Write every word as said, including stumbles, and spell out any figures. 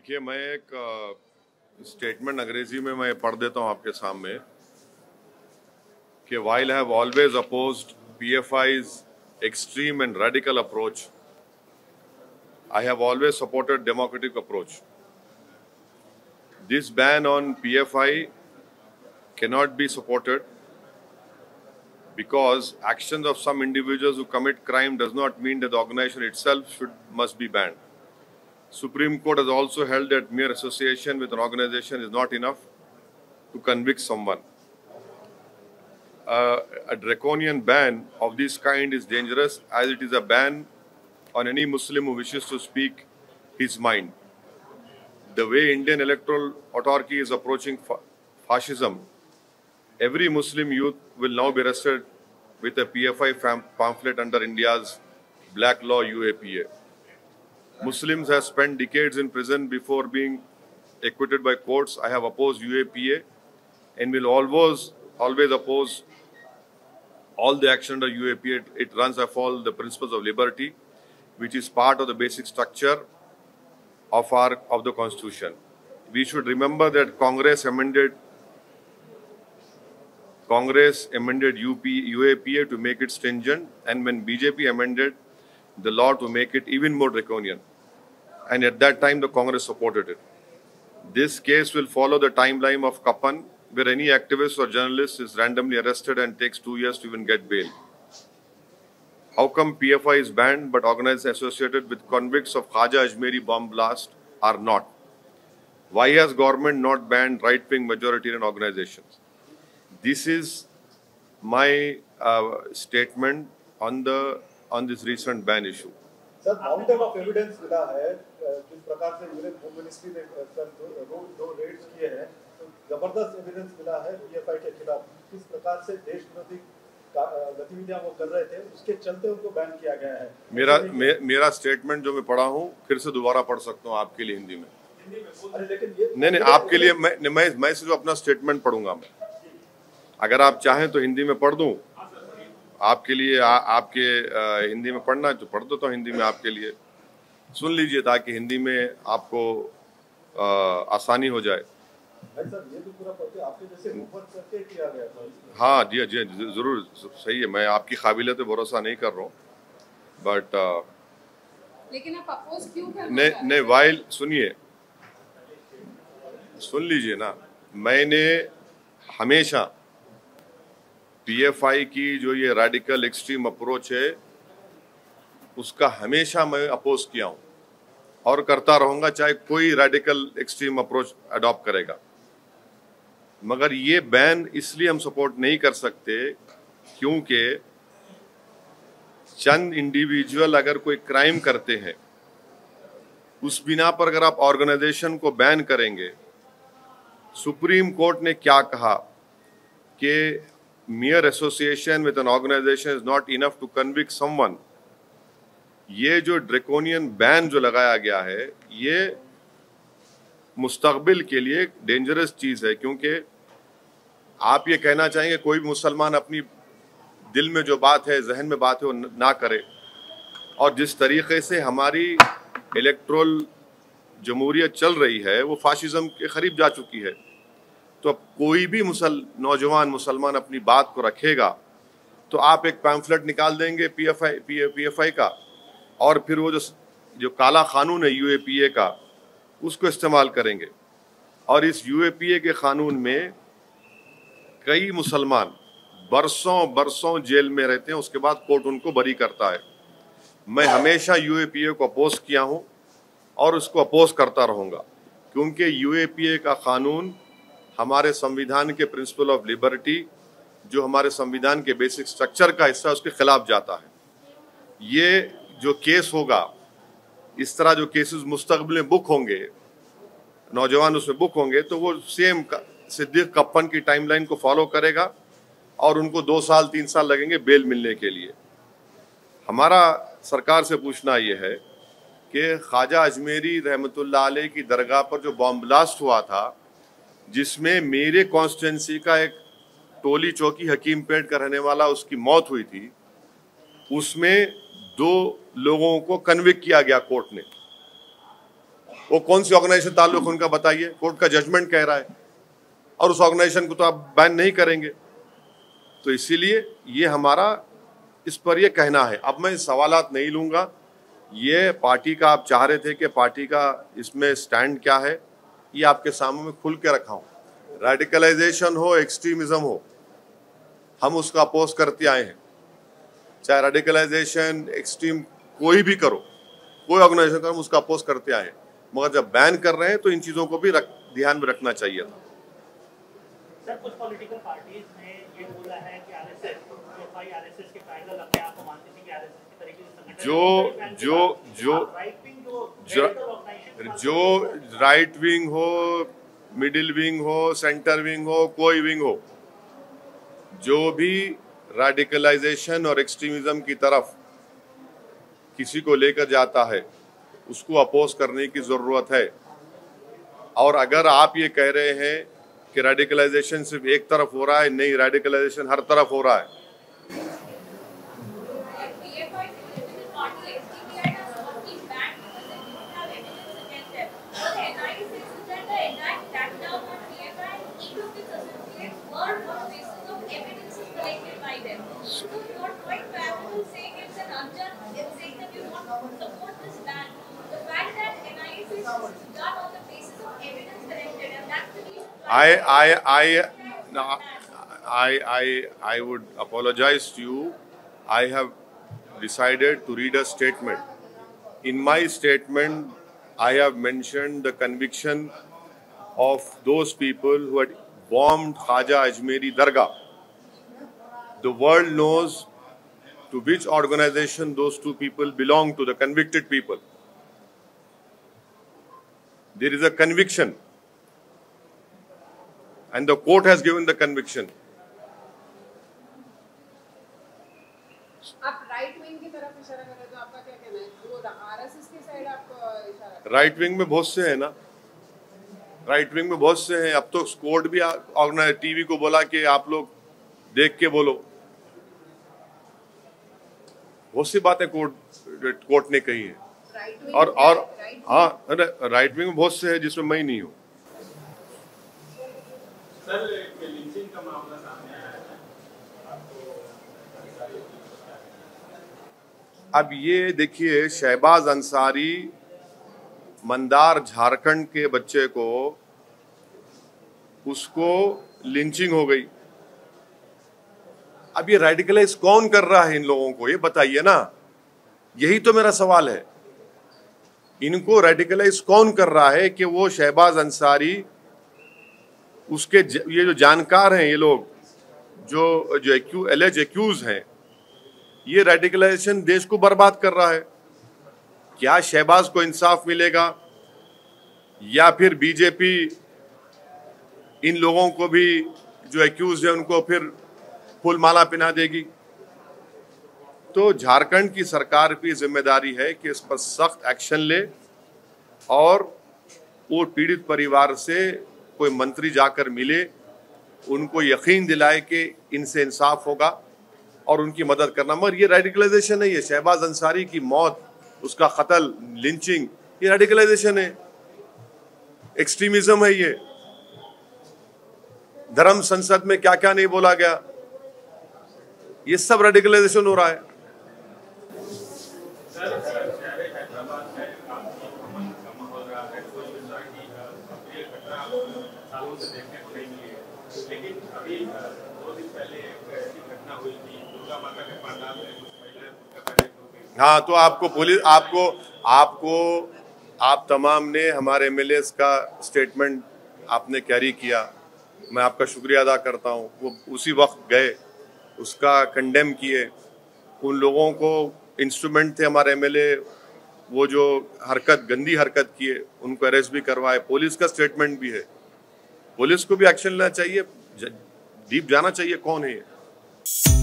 देखिए, मैं एक स्टेटमेंट अंग्रेजी में मैं पढ़ देता हूं आपके सामने कि while I have always opposed P F I's extreme and radical approach, I have always supported democratic approach. This ban on P F I cannot be supported because actions of some individuals who commit crime does not mean that the organization itself should must be banned. Supreme Court has also held that mere association with an organization is not enough to convict someone. Uh, a draconian ban of this kind is dangerous as it is a ban on any Muslim who wishes to speak his mind. The way Indian electoral autarky is approaching fa fascism, every Muslim youth will now be arrested with a P F I pamphlet under India's black law U A P A. Muslims have spent decades in prison before being acquitted by courts. I have opposed U A P A and will always, always oppose all the action under U A P A. It, it runs afoul the principles of liberty, which is part of the basic structure of our of the Constitution. We should remember that Congress amended Congress amended U A P A to make it stringent, and when B J P amended the law to make it even more draconian. And at that time, the Congress supported it. This case will follow the timeline of Kapan, where any activist or journalist is randomly arrested and takes two years to even get bail. How come P F I is banned but organizations associated with convicts of Khaja Ajmeri bomb blast are not? Why has government not banned right-wing majoritarian organizations? This is my uh, statement on the on this recent ban issue. Sir, mountain of evidence मिला है जिस प्रकार से union home ministry ने sir दो दो Reds किए हैं, तो जबरदस्त एविडेंस मिला है पीएफआई के खिलाफ। किस प्रकार से देश विरोधी गतिविधियां वो कर रहे थे, उसके चलते उनको बैन किया गया है। मेरा मे, मेरा स्टेटमेंट जो मैं पढ़ा हूँ फिर से दोबारा पढ़ सकता हूँ आपके लिए हिंदी में। अरे लेकिन ये नहीं नहीं आपके लिए मैं मैं मैं सिर्फ अपना स्टेटमेंट पढ़ूंगा। मैं अगर आप चाहें तो हिंदी में पढ़ दूं आपके लिए। आ, आपके आ, हिंदी में पढ़ना है तो पढ़ दो तो हिंदी में आपके लिए सुन लीजिए ताकि हिंदी में आपको आ, आसानी हो जाए। सर, ये तो पूरा आपके जैसे ऊपर करके किया गया था। हाँ जी जी जरूर सही है। मैं आपकी काबिलियत पे भरोसा नहीं कर रहा हूँ, बट लेकिन आप अपोज क्यों कर रहे हैं? नहीं नहीं वाइल सुनिए सुन लीजिए ना। मैंने हमेशा पीएफआई की जो ये रेडिकल एक्सट्रीम अप्रोच है उसका हमेशा मैं अपोज किया हूं और करता रहूंगा, चाहे कोई रेडिकल एक्सट्रीम अप्रोच अडॉप्ट करेगा। मगर ये बैन इसलिए हम सपोर्ट नहीं कर सकते क्योंकि चंद इंडिविजुअल अगर कोई क्राइम करते हैं उस बिना पर अगर आप ऑर्गेनाइजेशन को बैन करेंगे। सुप्रीम कोर्ट ने क्या कहा कि mere association with an organization is not enough to convict someone. ये जो ड्रेकोनियन बैन जो लगाया गया है ये मुस्तकबिल के लिए डेंजरस चीज है, क्योंकि आप ये कहना चाहेंगे कोई भी मुसलमान अपनी दिल में जो बात है, जहन में बात है, वो ना करे। और जिस तरीके से हमारी इलेक्ट्रोल जमहूरियत चल रही है वो फाशिज्म के करीब जा चुकी है। तो अब कोई भी मुसल नौजवान मुसलमान अपनी बात को रखेगा तो आप एक पैम्फलेट निकाल देंगे पीएफआई पीएफआई का, और फिर वो जो जो काला कानून है यूएपीए का उसको इस्तेमाल करेंगे। और इस यूएपीए के कानून में कई मुसलमान बरसों बरसों जेल में रहते हैं, उसके बाद कोर्ट उनको बरी करता है। मैं हमेशा यूएपीए को अपोज किया हूं और उसको अपोज करता रहूंगा, क्योंकि यूएपीए का कानून हमारे संविधान के प्रिंसिपल ऑफ लिबर्टी, जो हमारे संविधान के बेसिक स्ट्रक्चर का हिस्सा, उसके खिलाफ जाता है। ये जो केस होगा, इस तरह जो केसेस मुस्तकबिल में बुक होंगे, नौजवान उसमें बुक होंगे, तो वो सेम सिद्दीक कप्पन की टाइमलाइन को फॉलो करेगा और उनको दो साल तीन साल लगेंगे बेल मिलने के लिए। हमारा सरकार से पूछना ये है कि ख्वाजा अजमेरी रहमतुल्लाह अलैह की दरगाह पर जो बॉम्ब ब्लास्ट हुआ था, जिसमें मेरे कॉन्स्टिट्यूंसी का एक टोली चौकी हकीम पेट का रहने वाला उसकी मौत हुई थी, उसमें दो लोगों को कन्विक्ट किया गया कोर्ट ने। वो कौन सी ऑर्गेनाइजेशन ताल्लुक उनका बताइए, कोर्ट का जजमेंट कह रहा है, और उस ऑर्गेनाइजेशन को तो आप बैन नहीं करेंगे। तो इसीलिए ये हमारा इस पर ये कहना है। अब मैं सवालात नहीं लूँगा, ये पार्टी का आप चाह रहे थे कि पार्टी का इसमें स्टैंड क्या है, ये आपके सामने में खुल के रखा हूँ। रेडिकलाइजेशन हो, एक्सट्रीमिज्म हो, हम उसका अपोज करते आए हैं। चाहे रेडिकलाइजेशन, एक्सट्रीम कोई भी करो, कोई ऑर्गेनाइजेशन करो, हम उसका अपोज करते आए हैं। मगर जब बैन कर रहे हैं तो इन चीज़ों को भी रख, ध्यान में रखना चाहिए था। सर, कुछ पॉलिटिकल पार्टीज ने ये बोला है कि आरएसएस, जो भाई आरएसएस के पैरेलल अपने आप को मानती थी कि आरएसएस की तरीके से संगठन जो जो जो जो जो राइट विंग हो, मिडिल विंग हो, सेंटर विंग हो, कोई विंग हो, जो भी रेडिकलाइजेशन और एक्सट्रीमिज्म की तरफ किसी को लेकर जाता है, उसको अपोज करने की जरूरत है। और अगर आप ये कह रहे हैं कि रेडिकलाइजेशन सिर्फ एक तरफ हो रहा है, नहीं, रेडिकलाइजेशन हर तरफ हो रहा है। I, I, I, I, I, I would apologize to you. I have decided to read a statement. In my statement, I have mentioned the conviction of those people who had bombed Khaja Ajmeri Dargah. The world knows to which organization those two people belong to, the convicted people. There is a conviction, and the court has given the conviction. आप right wing की तरफ इशारा कर रहे हैं, तो आपका क्या कहना है? वो आरएसएस की साइड आप इशारा? राइट विंग में बहुत से हैं ना, राइट विंग में बहुत से हैं। अब तो कोर्ट भी ऑर्गेनाइज टीवी को बोला कि आप लोग देख के बोलो। बहुत सी बातें कोर्ट कोर्ट ने कही है। और और हाँ, राइट विंग में बहुत से हैं जिसमें मैं ही नहीं हूँ। सर, लिंचिंग का मामला सामने आया है, अब ये देखिए, शहबाज अंसारी, मंदार झारखंड के बच्चे को, उसको लिंचिंग हो गई। अब ये रेडिकलाइज कौन कर रहा है इन लोगों को, ये बताइए ना। यही तो मेरा सवाल है, इनको रेडिकलाइज कौन कर रहा है कि वो शहबाज अंसारी, उसके ज, ये जो जानकार हैं, ये लोग जो जो एक्यू एलेज एक्यूज हैं, ये रेडिकलाइजेशन देश को बर्बाद कर रहा है। क्या शहबाज को इंसाफ मिलेगा, या फिर बीजेपी इन लोगों को भी जो एक्यूज है उनको फिर फूल माला पहना देगी? तो झारखंड की सरकार की जिम्मेदारी है कि इस पर सख्त एक्शन ले, और वो पीड़ित परिवार से कोई मंत्री जाकर मिले, उनको यकीन दिलाए कि इनसे इंसाफ होगा और उनकी मदद करना। मगर ये रेडिकलाइजेशन है, ये शहबाज अंसारी की मौत, उसका कत्ल, लिंचिंग, ये रेडिकलाइजेशन है, एक्सट्रीमिज्म है। ये धर्म संसद में क्या क्या नहीं बोला गया, ये सब रेडिकलाइजेशन हो रहा है। लेकिन अभी दो दिन पहले एक ऐसी घटना हुई थी दुर्गा माता के पंडाल में, कुछ महिलाएं। हाँ, तो आपको पुलिस आपको आपको आप तमाम ने हमारे एमएलए का स्टेटमेंट आपने कैरी किया, मैं आपका शुक्रिया अदा करता हूँ। वो उसी वक्त गए, उसका कंडेम किए। उन लोगों को इंस्ट्रूमेंट थे हमारे एमएलए, वो जो हरकत, गंदी हरकत किए, उनको अरेस्ट भी करवाए। पुलिस का स्टेटमेंट भी है, पुलिस को भी एक्शन लेना चाहिए, डीप जाना चाहिए कौन है ये।